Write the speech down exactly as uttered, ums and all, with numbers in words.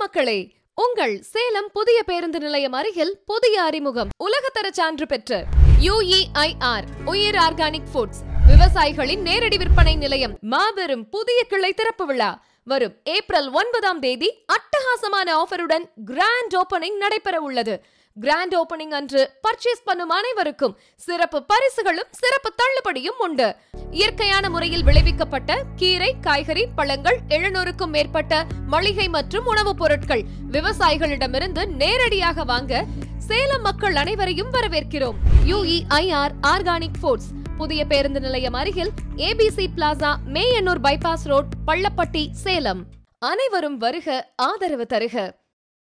மக்களே, உங்கள் சேலம் புதிய பேருந்து நிலையம் அருகில் புதிய அறிமுகம். உலகத்தர சான்று பெற்ற U E I R Uyir organic foods விவசாயிகளின் நேரடி விற்பனை நிலையம் மாபெரும் புதிய கிளை திறப்பு விழா வரும் ஏப்ரல் ஒன்பதாம் தேதி அட்டகாசமான ஆஃபருடன் கிராண்ட் ஓபனிங் நடைபெற உள்ளது. கிராண்ட் ஓபனிங் அன்று பர்ச்சேஸ் பண்ணும் அனைவருக்கும் சிறப்பு பரிசுகளும் சிறப்பு தள்ளுபடியும் உண்டு. இயற்கையான முறையில் விளைவிக்கப்பட்ட கீரை, காய்கறி, பழங்கள், எழுநூறுக்கும் மேற்பட்ட மளிகை மற்றும் உணவுப் பொருட்கள் விவசாயிகளிடமிருந்து நேரடியாக வாங்க சேலம் மக்கள் அனைவரையும் வரவேற்கிறோம். U E I R organic foods புதிய பேருந்து நிலையம் அருகில் ABC plaza, Mayanur bypass road, Pallapatti, Salem. அனைவரும் வருக, ஆதரவு தருக.